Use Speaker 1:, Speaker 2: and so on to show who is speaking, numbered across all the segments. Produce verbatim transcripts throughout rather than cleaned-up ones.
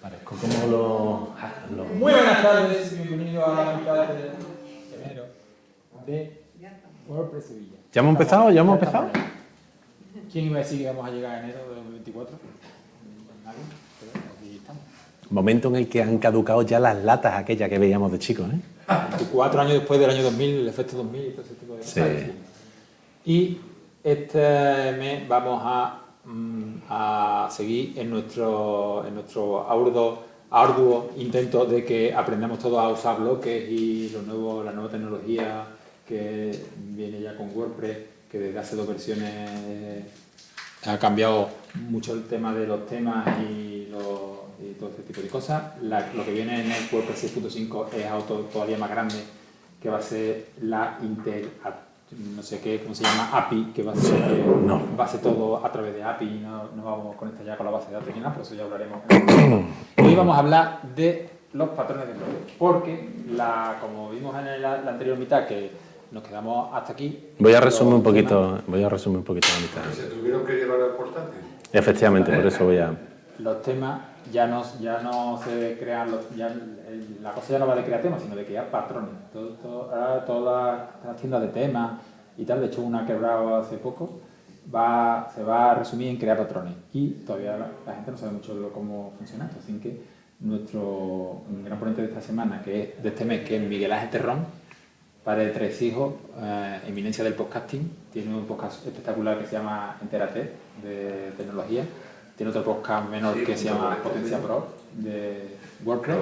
Speaker 1: Parezco como los... los...
Speaker 2: Muy buenas tardes, bienvenido a la mitad de enero de WordPress Sevilla.
Speaker 1: ¿Ya hemos empezado? ¿Ya hemos empezado?
Speaker 2: ¿Quién iba a decir que vamos a llegar a enero de dos mil veinticuatro? Nadie, pero aquí estamos.
Speaker 1: Momento en el que han caducado ya las latas aquellas que veíamos de chicos, ¿eh?
Speaker 2: veinticuatro años después del año dos mil, el efecto dos mil y todo ese tipo de cosas.
Speaker 1: Sí.
Speaker 2: Y este mes vamos a, a seguir en nuestro, en nuestro arduo, arduo intento de que aprendamos todos a usar bloques y los nuevos, la nueva tecnología que viene ya con WordPress, que desde hace dos versiones ha cambiado mucho el tema de los temas y, los, y todo este tipo de cosas. La, lo que viene en el WordPress seis punto cinco es auto todavía más grande, que va a ser la Intel, no sé qué, cómo se llama, A P I, que va a ser,
Speaker 1: no.
Speaker 2: va a ser todo a través de A P I, no, no vamos a conectar ya con la base de datos ni nada, por eso ya hablaremos. Hoy vamos a hablar de los patrones de bloques, porque la, como vimos en la, la anterior mitad, que nos quedamos hasta aquí.
Speaker 1: Voy a resumir un poquito, voy a resumir un poquito la mitad.
Speaker 3: ¿Se tuvieron que llevar al portátil?
Speaker 1: Efectivamente, por eso voy a...
Speaker 2: Los temas ya no, ya no se crean, los, ya el, la cosa ya no va de crear temas, sino de crear patrones. Todo, todo, ahora todas las, las tiendas de temas y tal, de hecho una que he hablado hace poco, va, se va a resumir en crear patrones. Y todavía la, la gente no sabe mucho de cómo funciona esto, así que nuestro gran ponente de esta semana, que es de este mes, que es Miguel Ángel Terrón, padre de tres hijos, eh, eminencia del podcasting, tiene un podcast espectacular que se llama Entérate, de tecnología. Tiene otro podcast menor sí, que se llama Potencia Pro, de WordPress.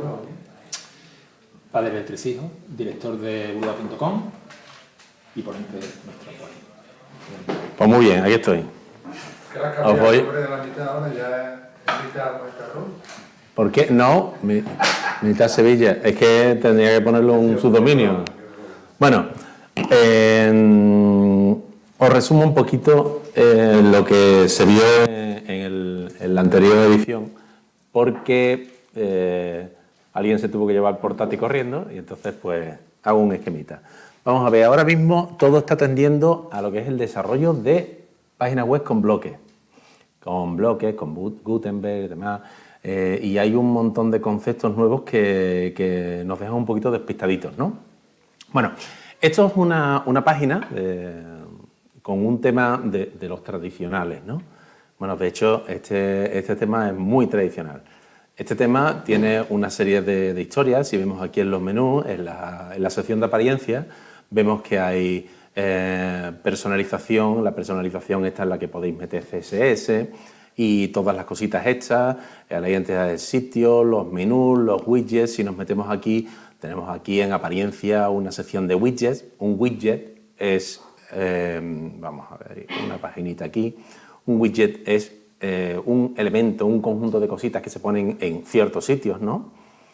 Speaker 2: Padre de tres hijos, director de Buda punto com y ponente de nuestra página.
Speaker 1: Pues muy bien, aquí estoy.
Speaker 3: Os voy. De la mitad ahora ya es mitad Macarrón.
Speaker 1: ¿Por qué? No, mi, mitad Sevilla. Es que tendría que ponerlo un subdominio. Bueno, eh, os resumo un poquito eh, lo que se vio en, en, el, en la anterior edición, porque eh, alguien se tuvo que llevar el portátil corriendo y entonces pues hago un esquemita. Vamos a ver, ahora mismo todo está tendiendo a lo que es el desarrollo de páginas web con bloques, con bloques, con Gutenberg y demás, eh, y hay un montón de conceptos nuevos que, que nos dejan un poquito despistaditos, ¿no? Bueno, esto es una, una página de, con un tema de, de los tradicionales, ¿no? Bueno, de hecho, este, este tema es muy tradicional. Este tema tiene una serie de, de historias. Si vemos aquí en los menús, en la, en la sección de apariencia, vemos que hay eh, personalización. La personalización esta es la que podéis meter C S S y todas las cositas hechas, la identidad del sitio, los menús, los widgets. Si nos metemos aquí, tenemos aquí en apariencia una sección de widgets. Un widget es, eh, vamos a ver, una paginita aquí. Un widget es eh, un elemento, un conjunto de cositas que se ponen en ciertos sitios, ¿no?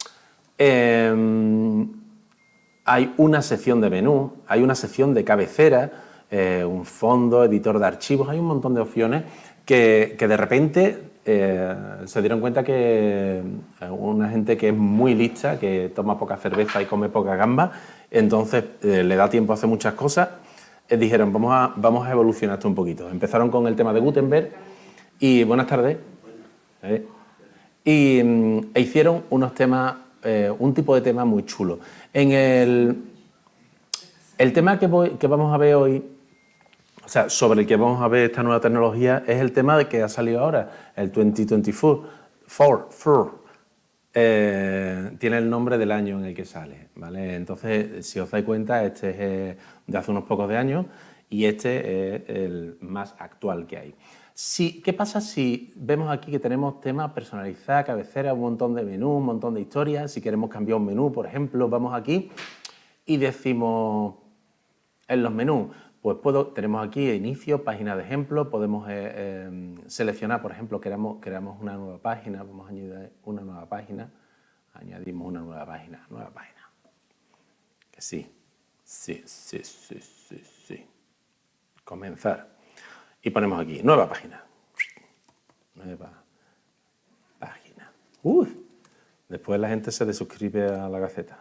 Speaker 1: Eh, hay una sección de menú, hay una sección de cabecera, eh, un fondo, editor de archivos, hay un montón de opciones que, que de repente eh, se dieron cuenta que una gente que es muy lista, que toma poca cerveza y come poca gamba, entonces eh, le da tiempo a hacer muchas cosas, eh, dijeron vamos a, vamos a evolucionar esto un poquito. Empezaron con el tema de Gutenberg y buenas tardes, ¿eh? y e hicieron unos temas, eh, un tipo de tema muy chulo. En el, el tema que, voy, que vamos a ver hoy, o sea, sobre el que vamos a ver esta nueva tecnología, es el tema de que ha salido ahora, el dos mil veinticuatro. Eh, tiene el nombre del año en el que sale, ¿vale? Entonces, si os dais cuenta, este es eh, de hace unos pocos de años y este es el más actual que hay. Si, ¿Qué pasa si vemos aquí que tenemos temas personalizados, cabecera, un montón de menús, un montón de historias? Si queremos cambiar un menú, por ejemplo, vamos aquí y decimos en los menús, pues puedo, tenemos aquí inicio, página de ejemplo, podemos eh, eh, seleccionar, por ejemplo, queramos, queramos una nueva página, vamos a añadir una nueva página, añadimos una nueva página, nueva página, que sí, sí, sí, sí, sí, sí, comenzar, y ponemos aquí, nueva página, nueva página, Uf. Después la gente se desuscribe a la Gaceta,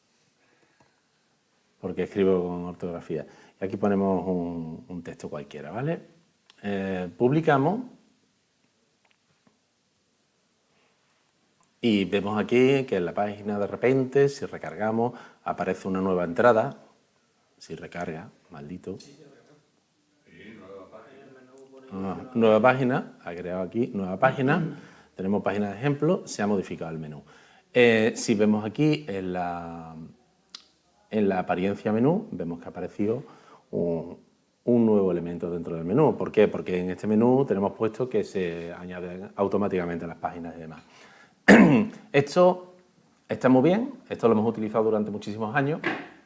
Speaker 1: porque escribo con ortografía. Y aquí ponemos un, un texto cualquiera, ¿vale? Eh, publicamos Y vemos aquí que en la página de repente, si recargamos, aparece una nueva entrada. Si recarga, maldito. Ah, nueva página, ha creado aquí nueva página. Tenemos página de ejemplo, se ha modificado el menú. Eh, si vemos aquí en la, en la apariencia menú, vemos que ha aparecido un, un nuevo elemento dentro del menú. ¿Por qué? Porque en este menú tenemos puesto que se añaden automáticamente las páginas y demás. Esto está muy bien, esto lo hemos utilizado durante muchísimos años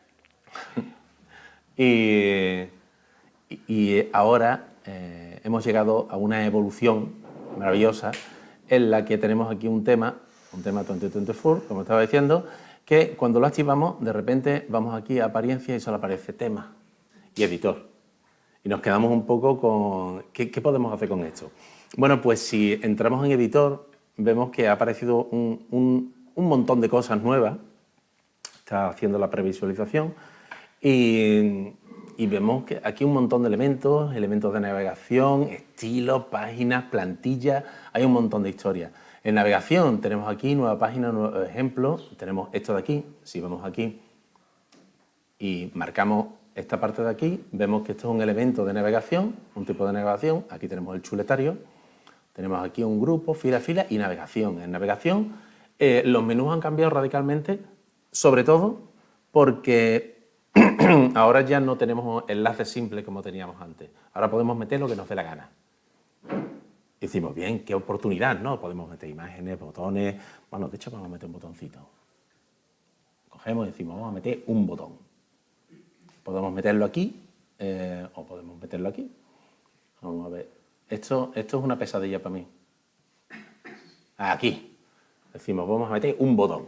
Speaker 1: y, y ahora eh, hemos llegado a una evolución maravillosa en la que tenemos aquí un tema, un tema dos mil veinticuatro, como estaba diciendo, que cuando lo activamos, de repente vamos aquí a apariencia y solo aparece tema y editor. Y nos quedamos un poco con... ¿Qué, qué podemos hacer con esto? Bueno, pues si entramos en editor, vemos que ha aparecido un, un, un montón de cosas nuevas. Está haciendo la previsualización y, y vemos que aquí un montón de elementos, elementos de navegación, estilos, páginas, plantillas, hay un montón de historias. En navegación tenemos aquí nueva página, nuevo ejemplo, tenemos esto de aquí, si vamos aquí y marcamos esta parte de aquí, vemos que esto es un elemento de navegación, un tipo de navegación, aquí tenemos el chuletario, tenemos aquí un grupo, fila a fila y navegación. En navegación eh, los menús han cambiado radicalmente, sobre todo porque ahora ya no tenemos enlaces simples como teníamos antes. Ahora podemos meter lo que nos dé la gana. Y decimos, bien, qué oportunidad, ¿no? Podemos meter imágenes, botones... Bueno, de hecho vamos a meter un botoncito. Cogemos y decimos, vamos a meter un botón. Podemos meterlo aquí eh, o podemos meterlo aquí. Vamos a ver. Esto, esto es una pesadilla para mí. Aquí. Decimos, vamos a meter un botón.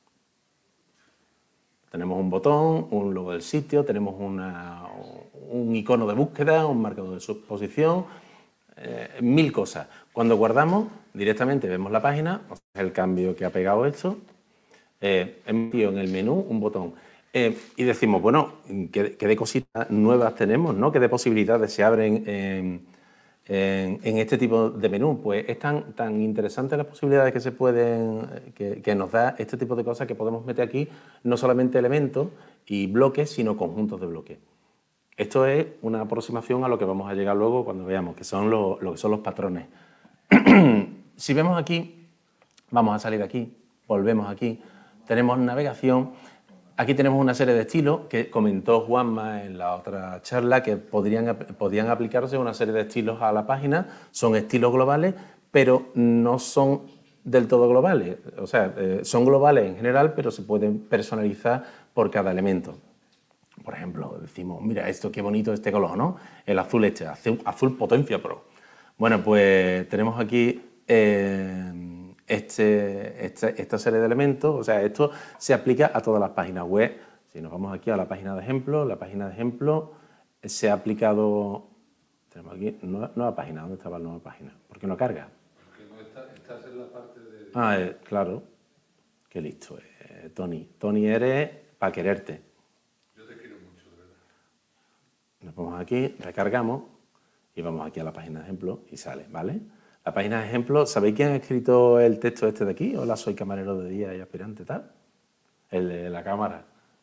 Speaker 1: Tenemos un botón, un logo del sitio, tenemos una, un icono de búsqueda, un marcador de subposición, eh, mil cosas. Cuando guardamos, directamente vemos la página, o sea, el cambio que ha pegado esto, eh, hemos metido en el menú un botón. Eh, y decimos, bueno, ¿qué, qué de cositas nuevas tenemos, ¿no? ¿Qué de posibilidades se abren en, en, en este tipo de menú? Pues es tan, tan interesante las posibilidades que se pueden, que, que nos da este tipo de cosas que podemos meter aquí, no solamente elementos y bloques, sino conjuntos de bloques. Esto es una aproximación a lo que vamos a llegar luego cuando veamos, que son lo, lo que son los patrones. Si vemos aquí, vamos a salir de aquí, volvemos aquí, tenemos navegación. Aquí tenemos una serie de estilos que comentó Juanma en la otra charla que podrían, podrían aplicarse una serie de estilos a la página. Son estilos globales, pero no son del todo globales. O sea, eh, son globales en general, pero se pueden personalizar por cada elemento. Por ejemplo, decimos, mira, esto qué bonito este color, ¿no? El azul este, azul, azul Potencia Pro. Bueno, pues tenemos aquí... Eh, Este, este, esta serie de elementos, o sea, esto se aplica a todas las páginas web. Si nos vamos aquí a la página de ejemplo, la página de ejemplo se ha aplicado, tenemos aquí, nueva, nueva página, ¿dónde estaba la nueva página? ¿Por qué no carga?
Speaker 3: Porque no está, estás en la parte de...
Speaker 1: Ah, eh, claro, qué listo, eh, Tony. Tony eres para quererte.
Speaker 3: Yo te quiero mucho, de verdad.
Speaker 1: Nos vamos aquí, recargamos y vamos aquí a la página de ejemplo y sale, ¿vale? La página de ejemplo, ¿sabéis quién ha escrito el texto este de aquí? Hola, soy camarero de día y aspirante, tal. El de la cámara.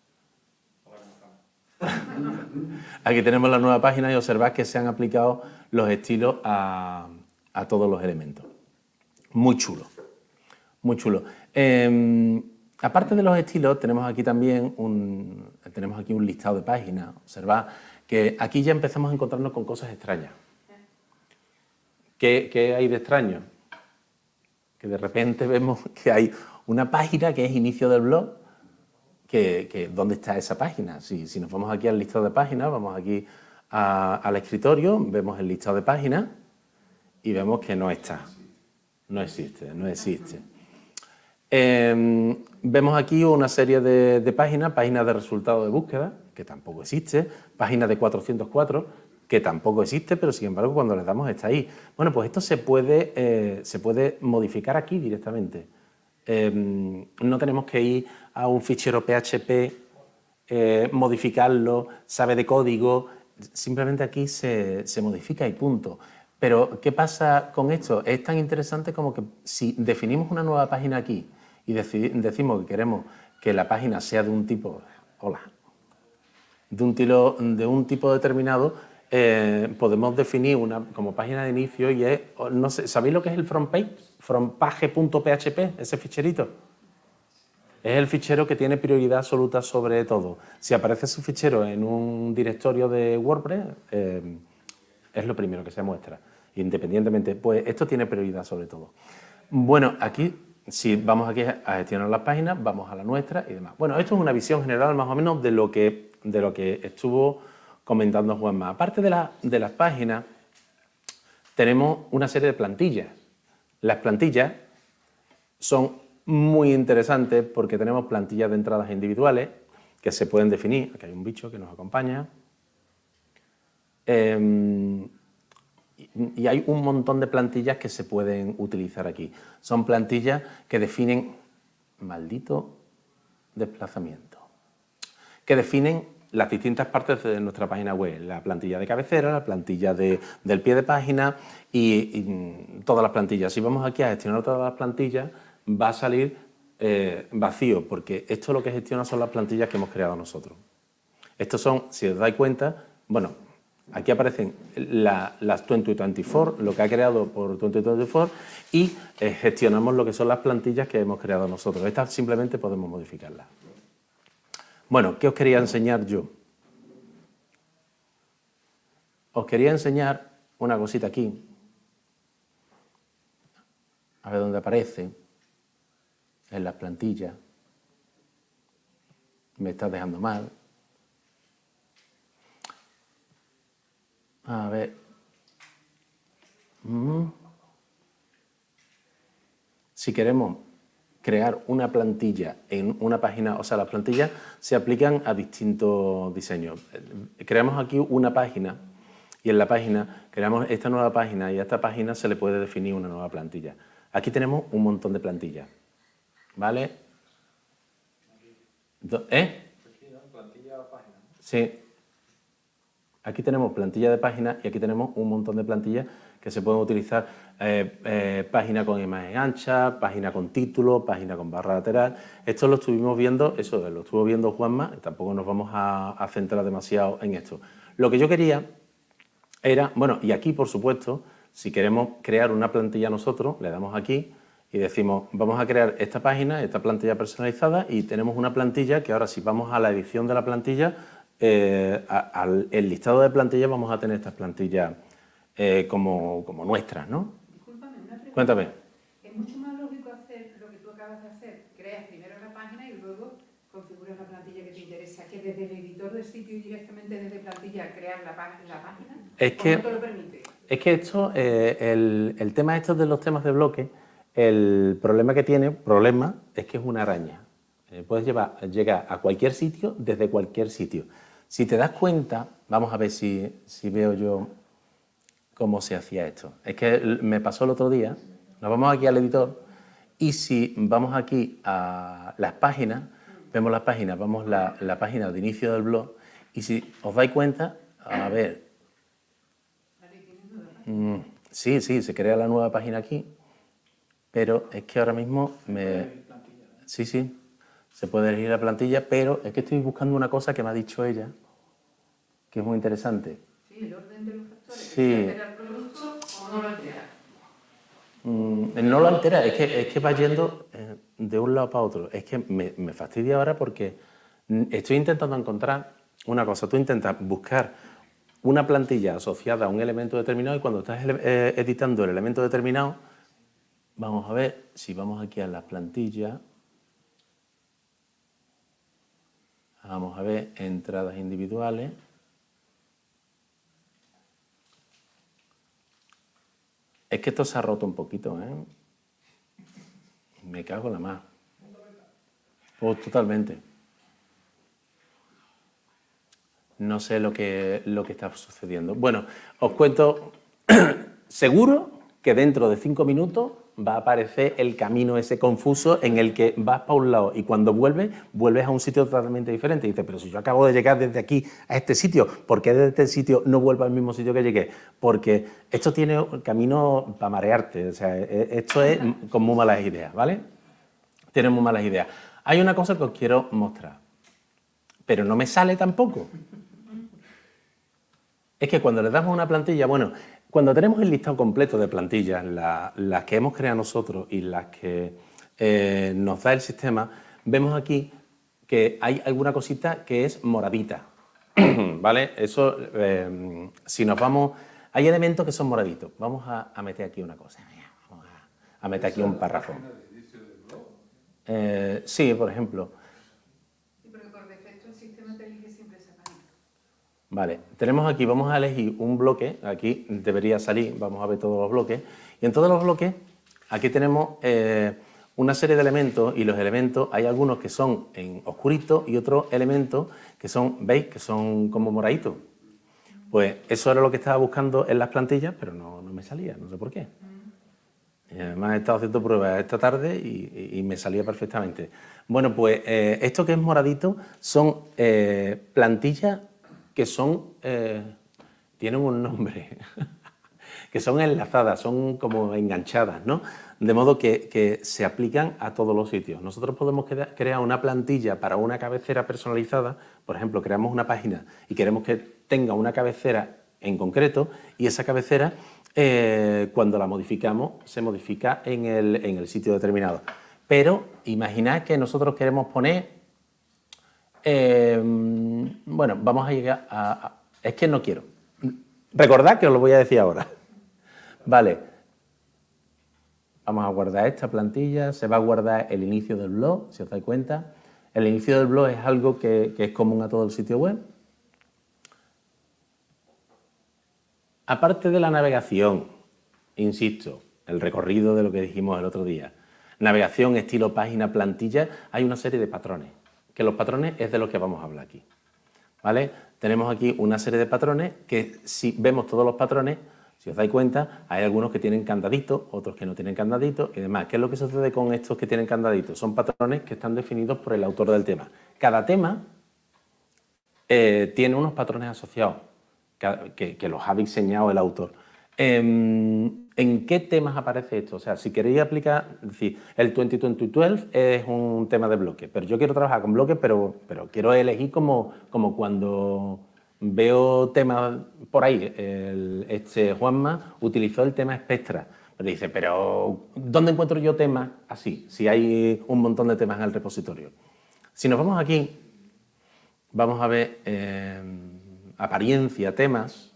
Speaker 1: Aquí tenemos la nueva página y observad que se han aplicado los estilos a, a todos los elementos. Muy chulo, muy chulo. Eh, aparte de los estilos, tenemos aquí también un, tenemos aquí un listado de páginas. Observad que aquí ya empezamos a encontrarnos con cosas extrañas. ¿Qué, ¿Qué hay de extraño? Que de repente vemos que hay una página que es inicio del blog, que, que ¿dónde está esa página? Si, si nos vamos aquí al listado de páginas, vamos aquí a, al escritorio, vemos el listado de páginas y vemos que no está. No existe, no existe. Eh, vemos aquí una serie de, de páginas, páginas de resultados de búsqueda, que tampoco existe, páginas de cuatrocientos cuatro, que tampoco existe, pero sin embargo cuando le damos está ahí. Bueno, pues esto se puede, eh, se puede modificar aquí directamente. Eh, no tenemos que ir a un fichero P H P, eh, modificarlo, sabe de código, simplemente aquí se, se modifica y punto. Pero, ¿qué pasa con esto? Es tan interesante como que si definimos una nueva página aquí y decimos que queremos que la página sea de un tipo, hola, de un, tiro, de un tipo determinado, eh, podemos definir una como página de inicio y es, no sé, ¿sabéis lo que es el frontpage? frontpage.php, ese ficherito. Es el fichero que tiene prioridad absoluta sobre todo. Si aparece ese fichero en un directorio de WordPress, eh, es lo primero que se muestra, independientemente. Pues esto tiene prioridad sobre todo. Bueno, aquí, si vamos aquí a gestionar las páginas, vamos a la nuestra y demás. Bueno, esto es una visión general más o menos de lo que, de lo que estuvo comentando Juanma. Aparte de, la, de las páginas, tenemos una serie de plantillas. Las plantillas son muy interesantes porque tenemos plantillas de entradas individuales que se pueden definir. Aquí hay un bicho que nos acompaña. Eh, y hay un montón de plantillas que se pueden utilizar aquí. Son plantillas que definen, maldito desplazamiento, que definen las distintas partes de nuestra página web. La plantilla de cabecera, la plantilla de, del pie de página y, y todas las plantillas. Si vamos aquí a gestionar todas las plantillas, va a salir eh, vacío, porque esto lo que gestiona son las plantillas que hemos creado nosotros. Estos son, si os dais cuenta, bueno, aquí aparecen la, las dos mil veinticuatro, lo que ha creado por dos mil veinticuatro, y eh, gestionamos lo que son las plantillas que hemos creado nosotros. Estas simplemente podemos modificarlas. Bueno, ¿qué os quería enseñar yo? Os quería enseñar una cosita aquí. A ver dónde aparece. En las plantillas. Me está dejando mal. A ver. Mm. Si queremos crear una plantilla en una página, o sea, las plantillas se aplican a distintos diseños. Creamos aquí una página y en la página creamos esta nueva página y a esta página se le puede definir una nueva plantilla. Aquí tenemos un montón de plantillas, ¿vale? ¿Eh?
Speaker 2: Plantilla o página.
Speaker 1: Sí. Aquí tenemos plantilla de página y aquí tenemos un montón de plantillas que se pueden utilizar, eh, eh, página con imagen ancha, página con título, página con barra lateral. Esto lo estuvimos viendo, eso lo estuvo viendo Juanma, tampoco nos vamos a, a centrar demasiado en esto. Lo que yo quería era, bueno, y aquí por supuesto, si queremos crear una plantilla nosotros, le damos aquí y decimos, vamos a crear esta página, esta plantilla personalizada y tenemos una plantilla que ahora si vamos a la edición de la plantilla, eh, al el listado de plantillas vamos a tener estas plantillas eh, como, como nuestras, ¿no?
Speaker 4: Discúlpame, una pregunta.
Speaker 1: Cuéntame.
Speaker 4: Es mucho más lógico hacer lo que tú acabas de hacer, creas primero la página y luego configuras la plantilla que te interesa, que desde el editor del sitio y directamente desde plantilla crear la, la página.
Speaker 1: Es que,
Speaker 4: ¿Cómo te lo permite?
Speaker 1: Es que esto, eh, el, el tema estos de los temas de bloque, el problema que tiene, problema, es que es una araña. Eh, puedes llevar, llegar a cualquier sitio desde cualquier sitio. Si te das cuenta, vamos a ver si, si veo yo cómo se hacía esto. Es que me pasó el otro día, nos vamos aquí al editor y si vamos aquí a las páginas, vemos las páginas, vamos la, la página de inicio del blog y si os dais cuenta, a ver, mm, sí, sí, se crea la nueva página aquí, pero es que ahora mismo me... Sí, sí, se puede elegir la plantilla, pero es que estoy buscando una cosa que me ha dicho ella, que es muy interesante.
Speaker 4: Sí, el orden de los factores.
Speaker 1: Sí.
Speaker 4: ¿Altera el producto o no lo altera?
Speaker 1: Mm, no lo altera, es que, es que va yendo eh, de un lado para otro. Es que me, me fastidia ahora porque estoy intentando encontrar una cosa. Tú intentas buscar una plantilla asociada a un elemento determinado y cuando estás eh, editando el elemento determinado, vamos a ver si vamos aquí a las plantillas. Vamos a ver entradas individuales. Es que esto se ha roto un poquito, ¿eh? Me cago en la más. Pues totalmente. No sé lo que, lo que está sucediendo. Bueno, os cuento, seguro que dentro de cinco minutos va a aparecer el camino ese confuso en el que vas para un lado y cuando vuelves, vuelves a un sitio totalmente diferente. Y dices, pero si yo acabo de llegar desde aquí a este sitio, ¿por qué desde este sitio no vuelvo al mismo sitio que llegué? Porque esto tiene un camino para marearte, o sea, esto es con muy malas ideas, ¿vale? Tiene muy malas ideas. Hay una cosa que os quiero mostrar, pero no me sale tampoco. Es que cuando le damos a una plantilla, bueno, cuando tenemos el listado completo de plantillas, la, las que hemos creado nosotros y las que eh, nos da el sistema, vemos aquí que hay alguna cosita que es moradita, ¿vale? Eso, eh, si nos vamos, hay elementos que son moraditos. Vamos a, a meter aquí una cosa, vamos a, a meter aquí un párrafo. Eh, sí, por ejemplo.
Speaker 4: Sí, porque por defecto el sistema te elige siempre esa página.
Speaker 1: Vale, tenemos aquí, vamos a elegir un bloque, aquí debería salir, vamos a ver todos los bloques, y en todos los bloques aquí tenemos eh, una serie de elementos, y los elementos hay algunos que son en oscurito y otros elementos que son, ¿veis?, que son como moraditos. Pues eso era lo que estaba buscando en las plantillas, pero no, no me salía, no sé por qué. Y además he estado haciendo pruebas esta tarde y, y, y me salía perfectamente. Bueno, pues eh, esto que es moradito son eh, plantillas que son, eh, tienen un nombre, que son enlazadas, son como enganchadas, ¿no? De modo que, que se aplican a todos los sitios. Nosotros podemos crear una plantilla para una cabecera personalizada, por ejemplo, creamos una página y queremos que tenga una cabecera en concreto y esa cabecera, eh, cuando la modificamos, se modifica en el, en el sitio determinado. Pero imaginad que nosotros queremos poner, eh, bueno, vamos a llegar a, a... Es que no quiero. Recordad que os lo voy a decir ahora. Vale. Vamos a guardar esta plantilla, se va a guardar el inicio del blog, si os dais cuenta. El inicio del blog es algo que, que es común a todo el sitio web. Aparte de la navegación, insisto, el recorrido de lo que dijimos el otro día, navegación, estilo, página, plantilla, hay una serie de patrones, que los patrones es de lo que vamos a hablar aquí, ¿vale? Tenemos aquí una serie de patrones que si vemos todos los patrones, si os dais cuenta, hay algunos que tienen candaditos, otros que no tienen candaditos y demás. ¿Qué es lo que sucede con estos que tienen candaditos? Son patrones que están definidos por el autor del tema. Cada tema eh, tiene unos patrones asociados que, que los ha diseñado el autor. Eh, ¿En qué temas aparece esto? O sea, si queréis aplicar, es decir, el veinte veinte doce es un tema de bloque, pero yo quiero trabajar con bloques, pero, pero quiero elegir como, como cuando veo temas por ahí. El, este Juanma utilizó el tema Spectra. Pero dice, pero ¿dónde encuentro yo temas así? Si hay un montón de temas en el repositorio. Si nos vamos aquí, vamos a ver eh, apariencia, temas,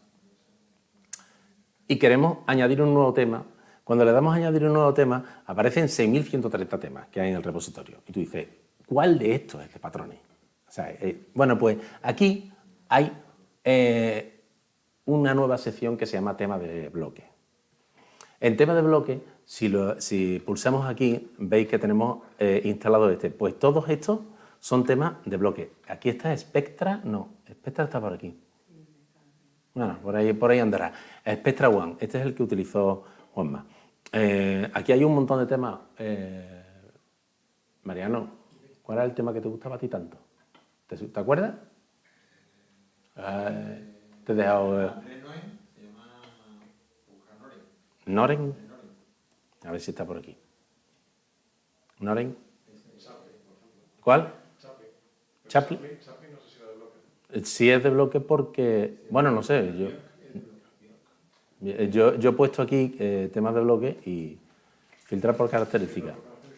Speaker 1: y queremos añadir un nuevo tema. Cuando le damos a añadir un nuevo tema, aparecen seis mil ciento treinta temas que hay en el repositorio. Y tú dices, ¿cuál de estos es de patrones? O sea, eh, bueno, pues aquí hay eh, una nueva sección que se llama tema de bloque. En tema de bloque, si, lo, si pulsamos aquí, veis que tenemos eh, instalado este. Pues todos estos son temas de bloque. Aquí está Spectra, no, Spectra está por aquí. Bueno, por ahí, por ahí andará. Spectra One, este es el que utilizó Juanma. Eh, aquí hay un montón de temas. Eh, Mariano, ¿cuál era el tema que te gustaba a ti tanto? ¿Te, te acuerdas? Eh, te he dejado... Eh, ¿Noren? A ver si está por aquí. ¿Noren? ¿Cuál? Chaplin. Si es de bloque porque... Bueno, no sé, yo... Yo, yo he puesto aquí eh, temas de bloque y filtrar por características.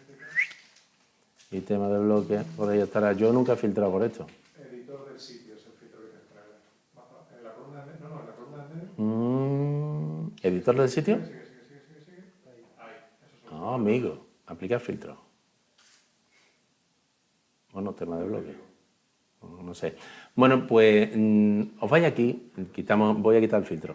Speaker 1: Y temas de bloque, por ahí estará. Yo nunca he filtrado por esto.
Speaker 3: Editor del sitio es el filtro que te trae. En la columna de... No, no, en la columna de...
Speaker 1: Mm, ¿editor del sitio?
Speaker 3: Sigue, sigue, sigue, sigue, sigue. Ahí. Eso es
Speaker 1: No, amigo. Aplicar filtro. Bueno, tema de bloque. No, no sé. Bueno, pues mmm, os vais aquí, quitamos, voy a quitar el filtro.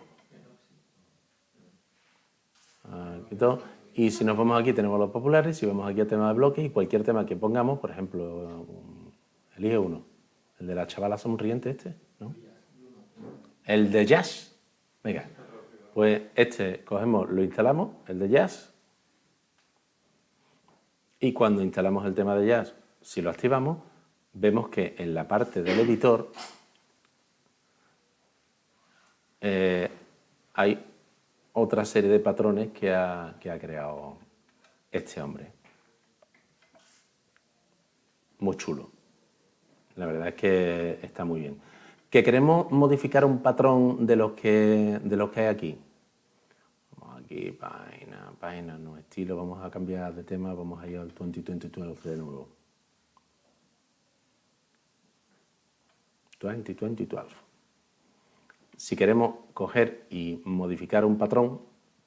Speaker 1: Quito, y si nos vamos aquí tenemos los populares, si vamos aquí a tema de bloques y cualquier tema que pongamos, por ejemplo, elige uno. El de la chavala sonriente este, ¿no? El de jazz. Venga, Pues este cogemos, lo instalamos, el de Jazz, y cuando instalamos el tema de Jazz, si lo activamos, vemos que en la parte del editor eh, hay otra serie de patrones que ha, que ha creado este hombre. Muy chulo. La verdad es que está muy bien. ¿Que queremos modificar un patrón de los que, de los que hay aquí? Vamos aquí, página, página, no, estilo, vamos a cambiar de tema, vamos a ir al veinte veinte doce de nuevo. veinte veinte doce. Si queremos coger y modificar un patrón,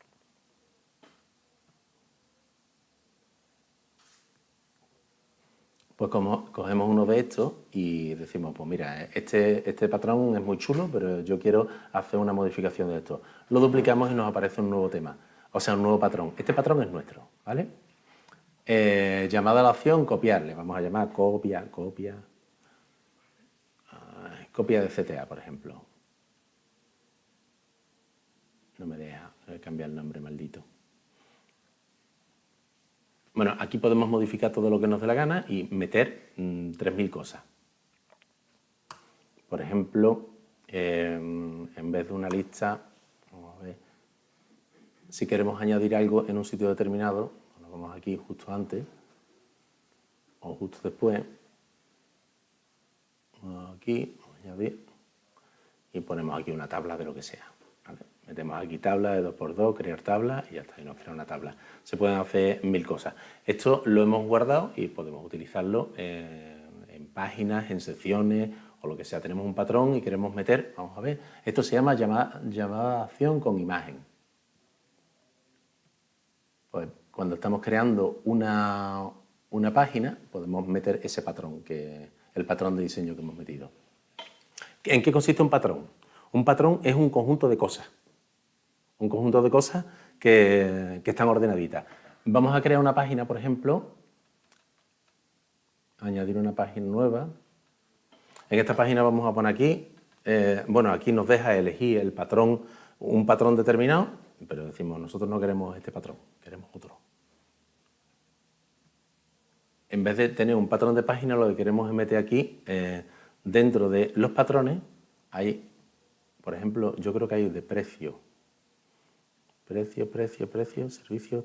Speaker 1: pues como cogemos uno de estos y decimos, pues mira, este, este patrón es muy chulo, pero yo quiero hacer una modificación de esto. Lo duplicamos y nos aparece un nuevo tema, o sea, un nuevo patrón. Este patrón es nuestro, ¿vale? Eh, llamada a la acción, copiar. Le vamos a llamar copia, copia. Uh, copia de C T A, por ejemplo. No me deja, voy a cambiar el nombre, maldito. Bueno, aquí podemos modificar todo lo que nos dé la gana y meter mmm, tres mil cosas. Por ejemplo, eh, en vez de una lista, vamos a ver, si queremos añadir algo en un sitio determinado, nos vamos aquí justo antes o justo después, aquí, vamos a añadir y ponemos aquí una tabla de lo que sea. ¿Vale? Metemos aquí tabla de dos por dos, crear tabla y ya está, y nos crea una tabla. Se pueden hacer mil cosas. Esto lo hemos guardado y podemos utilizarlo en, en páginas, en secciones o lo que sea. Tenemos un patrón y queremos meter, vamos a ver, esto se llama llamada, llamada a acción con imagen. Pues cuando estamos creando una, una página, podemos meter ese patrón, que el patrón de diseño que hemos metido. ¿En qué consiste un patrón? Un patrón es un conjunto de cosas. Un conjunto de cosas que, que están ordenaditas. Vamos a crear una página, por ejemplo, añadir una página nueva. En esta página vamos a poner aquí, eh, bueno, aquí nos deja elegir el patrón, un patrón determinado, pero decimos, nosotros no queremos este patrón, queremos otro. En vez de tener un patrón de página, lo que queremos es meter aquí, eh, dentro de los patrones, hay, por ejemplo, yo creo que hay de precio. Precio, precio, precio, servicio.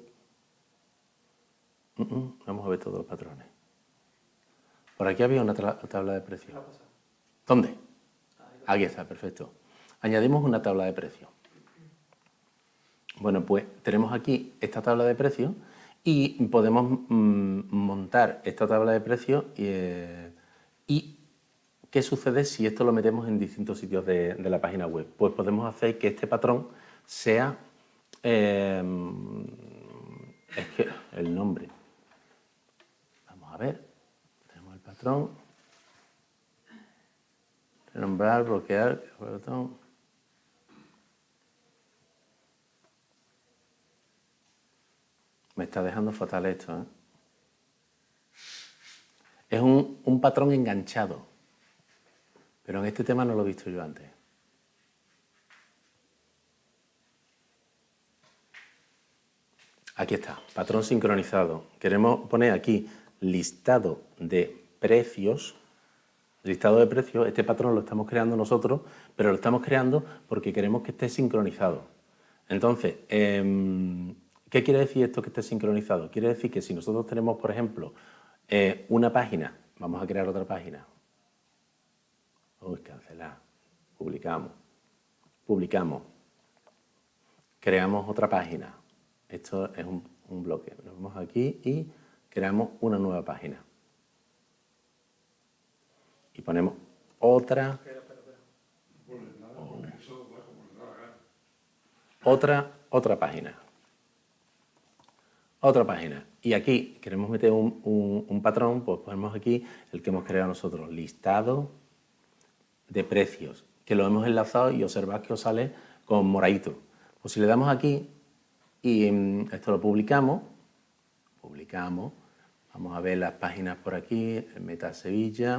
Speaker 1: Uh -uh, vamos a ver todos los patrones. Por aquí había una tabla de precios. ¿Dónde? Aquí está, perfecto. Añadimos una tabla de precios. Bueno, pues tenemos aquí esta tabla de precios y podemos mm, montar esta tabla de precios y, eh, y ¿qué sucede si esto lo metemos en distintos sitios de, de la página web? Pues podemos hacer que este patrón sea eh, es que el nombre. Vamos a ver. Tenemos el patrón. Renombrar, bloquear, botón. Me está dejando fatal esto, ¿eh? Es un, un patrón enganchado. Pero en este tema no lo he visto yo antes. Aquí está, patrón sincronizado. Queremos poner aquí listado de precios. Listado de precios, este patrón lo estamos creando nosotros, pero lo estamos creando porque queremos que esté sincronizado. Entonces, eh, ¿qué quiere decir esto que esté sincronizado? Quiere decir que si nosotros tenemos, por ejemplo, eh, una página, vamos a crear otra página. Uy, cancelar. Publicamos. Publicamos. Creamos otra página. Esto es un, un bloque. Nos vamos aquí y creamos una nueva página. Y ponemos otra. Otra, otra página. Otra página. Y aquí queremos meter un, un, un patrón, pues ponemos aquí el que hemos creado nosotros. Listado de precios. Que lo hemos enlazado y observad que os sale con moradito. Pues si le damos aquí y esto lo publicamos, publicamos, vamos a ver las páginas por aquí, Meta Sevilla,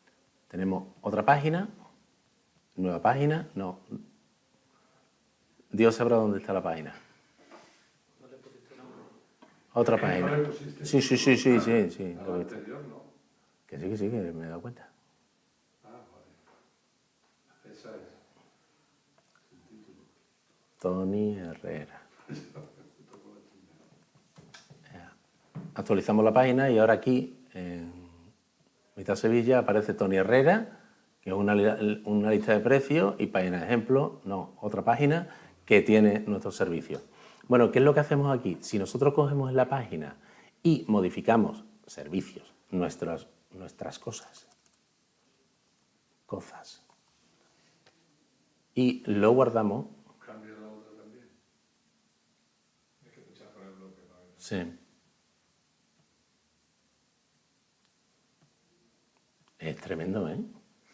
Speaker 1: tenemos otra página, nueva página, no, Dios sabrá dónde está la página. Otra página. Sí, sí, sí, sí, sí, sí. Lo he visto. Que sí, que sí, que me he dado cuenta.
Speaker 3: Esa es.
Speaker 1: Tony Herrera. Actualizamos la página y ahora aquí, en Mitad Sevilla, aparece Tony Herrera, que es una, una lista de precios y página de ejemplo, no, otra página que tiene nuestros servicios. Bueno, ¿qué es lo que hacemos aquí? Si nosotros cogemos la página y modificamos servicios, nuestras, nuestras cosas, cosas, y lo guardamos.
Speaker 3: Cambia la otra también. Hay que pinchar por el bloque. ¿No?
Speaker 1: Sí. Es tremendo, ¿eh?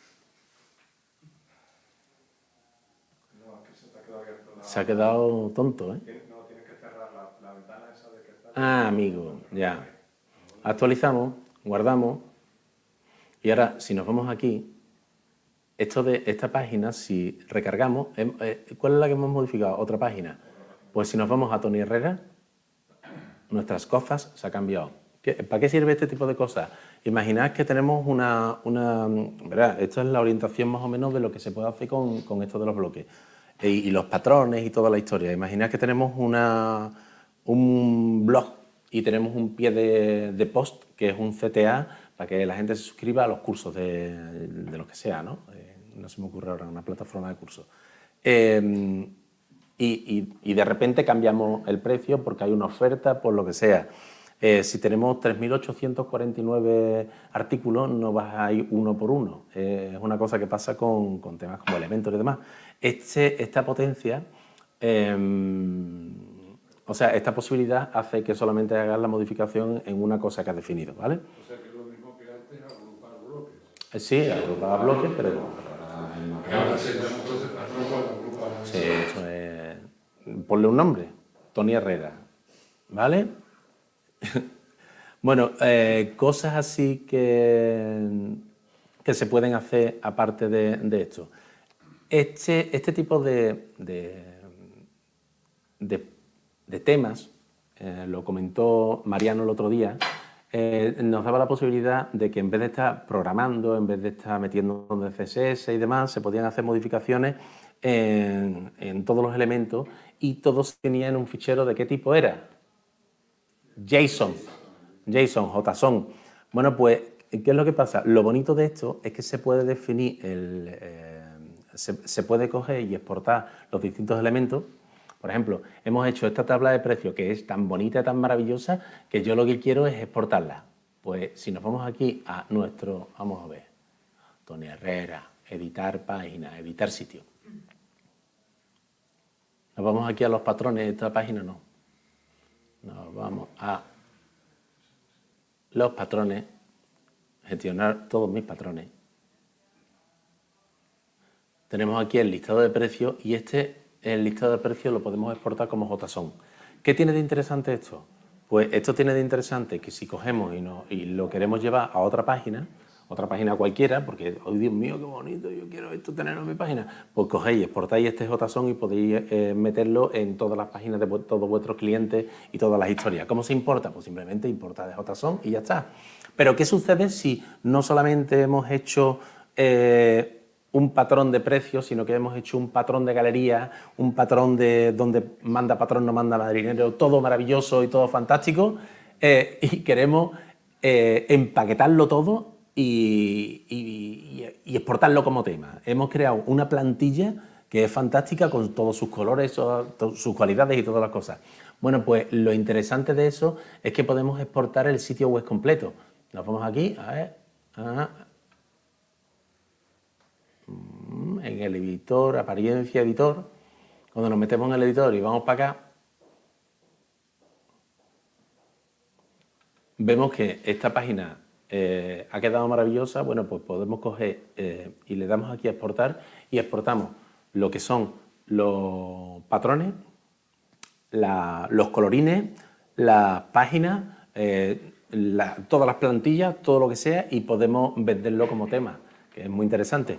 Speaker 3: No, aquí se te ha quedado abierto la...
Speaker 1: Se ha quedado tonto, ¿eh?
Speaker 3: No, tienes que cerrar la, la ventana esa de que está...
Speaker 1: Ah, amigo, ya. Actualizamos, guardamos. Y ahora, si nos vamos aquí, esto de esta página, si recargamos, eh, ¿cuál es la que hemos modificado? Otra página. Pues si nos vamos a Tony Herrera, nuestras cosas se han cambiado. ¿Qué, ¿Para qué sirve este tipo de cosas? Imaginad que tenemos una... una ¿verdad? Esto es la orientación más o menos de lo que se puede hacer con, con esto de los bloques. Y, y los patrones y toda la historia. Imaginad que tenemos una, un blog y tenemos un pie de, de post, que es un C T A, para que la gente se suscriba a los cursos de, de lo que sea, ¿no? Eh, no se me ocurre ahora una plataforma de cursos. Eh, y, y, y de repente cambiamos el precio porque hay una oferta, por lo que sea. Eh, si tenemos tres mil ochocientos cuarenta y nueve artículos, no vas a ir uno por uno. Eh, es una cosa que pasa con, con temas como elementos y demás. Este, esta potencia, eh, o sea, esta posibilidad hace que solamente hagas la modificación en una cosa que has definido, ¿vale?
Speaker 3: O sea, que es lo mismo que antes agrupar bloques.
Speaker 1: Eh, sí, agrupar bloques, pero...
Speaker 3: Ahora sí, entonces, agrupar.
Speaker 1: Sí, eso es... Ponle un nombre, Tony Herrera, ¿vale? Bueno, eh, cosas así que, que se pueden hacer aparte de, de esto. Este, este tipo de, de, de, de temas, eh, lo comentó Mariano el otro día, eh, nos daba la posibilidad de que en vez de estar programando, en vez de estar metiendo de C S S y demás, se podían hacer modificaciones en, en todos los elementos y todos tenían un fichero de qué tipo era. JSON, JSON, JSON. Bueno, pues, ¿qué es lo que pasa? Lo bonito de esto es que se puede definir, el, eh, se, se puede coger y exportar los distintos elementos. Por ejemplo, hemos hecho esta tabla de precios que es tan bonita, tan maravillosa, que yo lo que quiero es exportarla. Pues si nos vamos aquí a nuestro, vamos a ver, Tony Herrera, editar página, editar sitio. Nos vamos aquí a los patrones de esta página, no. Nos vamos a los patrones, gestionar todos mis patrones. Tenemos aquí el listado de precios y este, el listado de precios lo podemos exportar como JSON. ¿Qué tiene de interesante esto? Pues esto tiene de interesante que si cogemos y, no, y lo queremos llevar a otra página, otra página cualquiera, porque, oh Dios mío, qué bonito, yo quiero esto tenerlo en mi página, pues cogéis, exportáis este JSON y podéis eh, meterlo en todas las páginas de todos vuestros clientes y todas las historias. ¿Cómo se importa? Pues simplemente importar de JSON y ya está. Pero ¿qué sucede si no solamente hemos hecho eh, un patrón de precios, sino que hemos hecho un patrón de galería, un patrón de donde manda patrón, no manda marinero, todo maravilloso y todo fantástico, eh, y queremos eh, empaquetarlo todo Y, y, y exportarlo como tema? Hemos creado una plantilla que es fantástica con todos sus colores, sus cualidades y todas las cosas. Bueno, pues lo interesante de eso es que podemos exportar el sitio web completo. Nos vamos aquí, a ver, a, en el editor, apariencia, editor. Cuando nos metemos en el editor y vamos para acá, vemos que esta página Eh, ha quedado maravillosa. Bueno, pues podemos coger eh, y le damos aquí a exportar y exportamos lo que son los patrones, la, los colorines, las páginas, eh, la, todas las plantillas, todo lo que sea, y podemos venderlo como tema, que es muy interesante.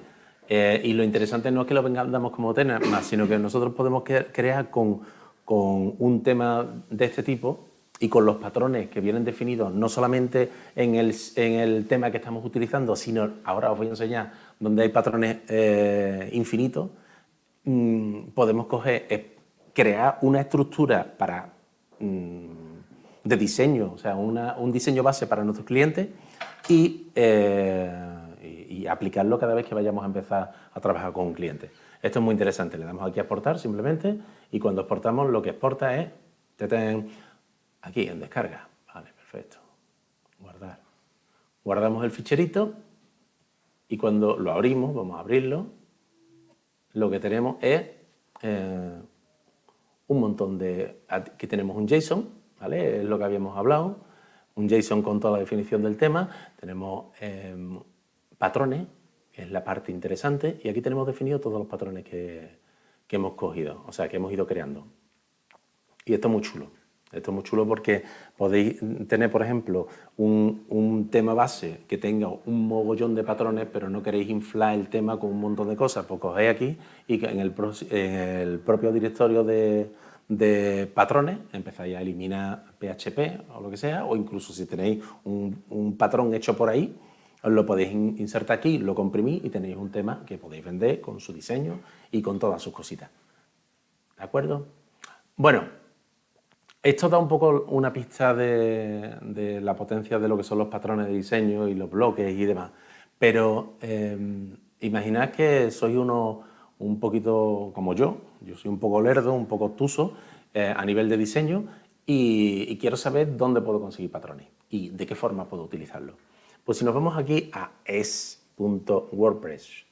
Speaker 1: Eh, y lo interesante no es que lo vendamos como tema, sino que nosotros podemos crear con, con un tema de este tipo y con los patrones que vienen definidos no solamente en el, en el tema que estamos utilizando, sino ahora os voy a enseñar donde hay patrones eh, infinitos, mmm, podemos coger, eh, crear una estructura para, mmm, de diseño, o sea, una, un diseño base para nuestros clientes y, eh, y, y aplicarlo cada vez que vayamos a empezar a trabajar con un cliente. Esto es muy interesante, le damos aquí a exportar simplemente y cuando exportamos lo que exporta es aquí en descarga. Vale, perfecto. Guardar. Guardamos el ficherito y cuando lo abrimos, vamos a abrirlo, lo que tenemos es eh, un montón de... Aquí tenemos un JSON, ¿vale? Es lo que habíamos hablado, un JSON con toda la definición del tema, tenemos eh, patrones, que es la parte interesante, y aquí tenemos definidos todos los patrones que, que hemos cogido, o sea, que hemos ido creando. Y esto es muy chulo. Esto es muy chulo porque podéis tener, por ejemplo, un, un tema base que tenga un mogollón de patrones, pero no queréis inflar el tema con un montón de cosas. Pues cogéis aquí y en el, en el propio directorio de, de patrones empezáis a eliminar P H P o lo que sea, o incluso si tenéis un, un patrón hecho por ahí, os lo podéis insertar aquí, lo comprimís y tenéis un tema que podéis vender con su diseño y con todas sus cositas. ¿De acuerdo? Bueno. Esto da un poco una pista de, de la potencia de lo que son los patrones de diseño y los bloques y demás. Pero eh, imaginad que sois uno un poquito como yo, yo soy un poco lerdo, un poco obtuso eh, a nivel de diseño y, y quiero saber dónde puedo conseguir patrones y de qué forma puedo utilizarlos. Pues si nos vamos aquí a es punto wordpress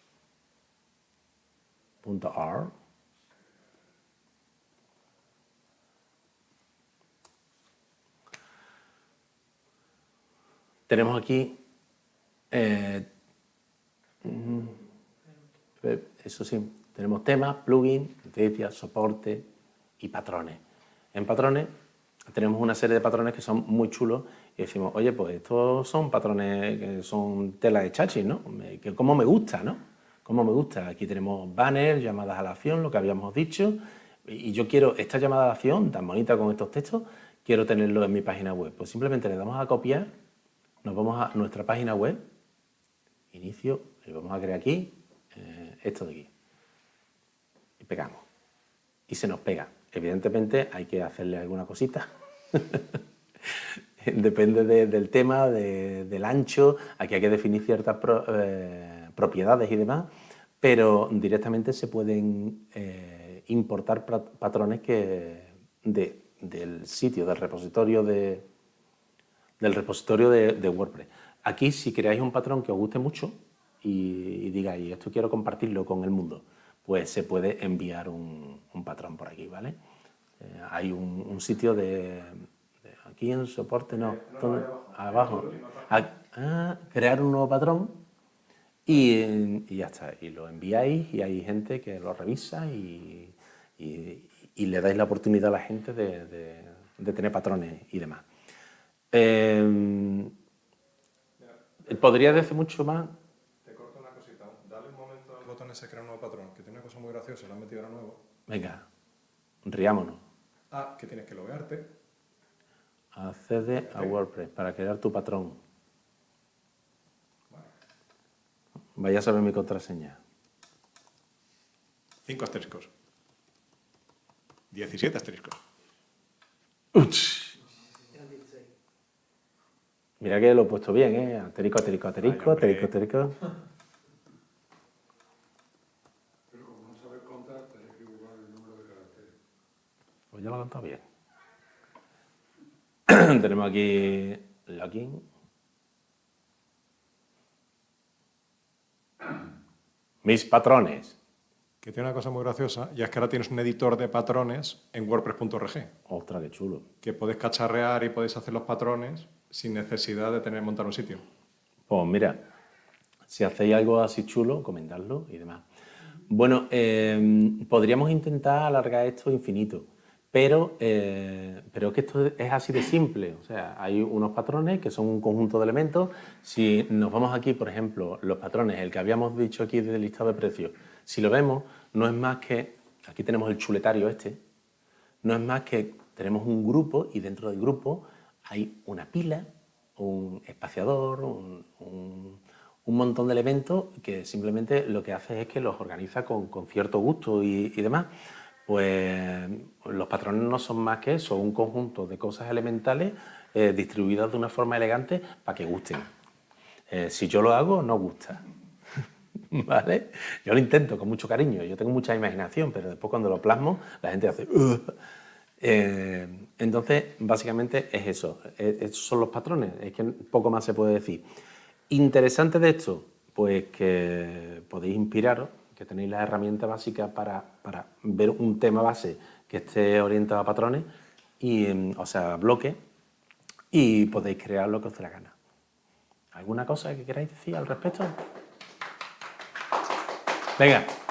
Speaker 1: punto org, tenemos aquí, eh, eso sí, tenemos temas, plugins, noticias, soporte y patrones. En patrones tenemos una serie de patrones que son muy chulos y decimos, oye, pues estos son patrones que son tela de chachi, ¿no? Que cómo me gusta, ¿no? Cómo me gusta. Aquí tenemos banners, llamadas a la acción, lo que habíamos dicho, y yo quiero esta llamada a la acción tan bonita con estos textos, quiero tenerlo en mi página web. Pues simplemente le damos a copiar. Nos vamos a nuestra página web, inicio, y vamos a crear aquí, eh, esto de aquí, y pegamos, y se nos pega. Evidentemente hay que hacerle alguna cosita, depende de, del tema, de, del ancho, aquí hay que definir ciertas pro, eh, propiedades y demás, pero directamente se pueden eh, importar patrones que de, del sitio, del repositorio de... del repositorio de, de WordPress. Aquí, si creáis un patrón que os guste mucho y, y digáis, esto quiero compartirlo con el mundo, pues se puede enviar un, un patrón por aquí, ¿vale? Eh, hay un, un sitio de, de... Aquí en soporte, no, todo, abajo. A, a, crear un nuevo patrón y, y ya está. Y lo enviáis y hay gente que lo revisa y, y, y le dais la oportunidad a la gente de, de, de tener patrones y demás. Eh, podría decir mucho más.
Speaker 3: Te corto una cosita. Dale un momento al botón ese crear un nuevo patrón, que tiene una cosa muy graciosa, lo han metido ahora nuevo.
Speaker 1: Venga, riámonos.
Speaker 3: Ah, que tienes que loguearte.
Speaker 1: Accede a WordPress para crear tu patrón.
Speaker 3: Vale.
Speaker 1: Vaya a saber mi contraseña.
Speaker 3: Cinco asteriscos. Diecisiete asteriscos.
Speaker 1: Uch. Mira que lo he puesto bien, ¿eh? Asterisco, asterisco, asterisco, asterisco, asterisco.
Speaker 5: Pero como no sabes contar, tenés que buscar el número de caracteres.
Speaker 1: Pues ya lo he contado bien. Tenemos aquí login. Mis patrones.
Speaker 3: Que tiene una cosa muy graciosa, y es que ahora tienes un editor de patrones en WordPress punto org.
Speaker 1: Ostras, qué chulo.
Speaker 3: Que podés cacharrear y podéis hacer los patrones sin necesidad de tener que montar un sitio.
Speaker 1: Pues mira, si hacéis algo así chulo, comentadlo y demás. Bueno, eh, podríamos intentar alargar esto infinito, Pero, eh, pero es que esto es así de simple. O sea, hay unos patrones que son un conjunto de elementos. Si nos vamos aquí, por ejemplo, los patrones, el que habíamos dicho aquí del listado de precios, si lo vemos, no es más que, aquí tenemos el chuletario este, no es más que tenemos un grupo y dentro del grupo hay una pila, un espaciador, un, un, un montón de elementos que simplemente lo que hace es que los organiza con, con cierto gusto y, y demás. Pues los patrones no son más que eso, un conjunto de cosas elementales eh, distribuidas de una forma elegante para que gusten. Eh, si yo lo hago, no gusta. ¿Vale? Yo lo intento con mucho cariño, yo tengo mucha imaginación, pero después cuando lo plasmo, la gente hace... Uh. Eh, entonces, básicamente es eso, es, esos son los patrones, es que poco más se puede decir. Interesante de esto, pues que podéis inspiraros, que tenéis las herramientas básicas para, para ver un tema base que esté orientado a patrones, y, o sea, bloques, y podéis crear lo que os dé la gana. ¿Alguna cosa que queráis decir al respecto? Venga.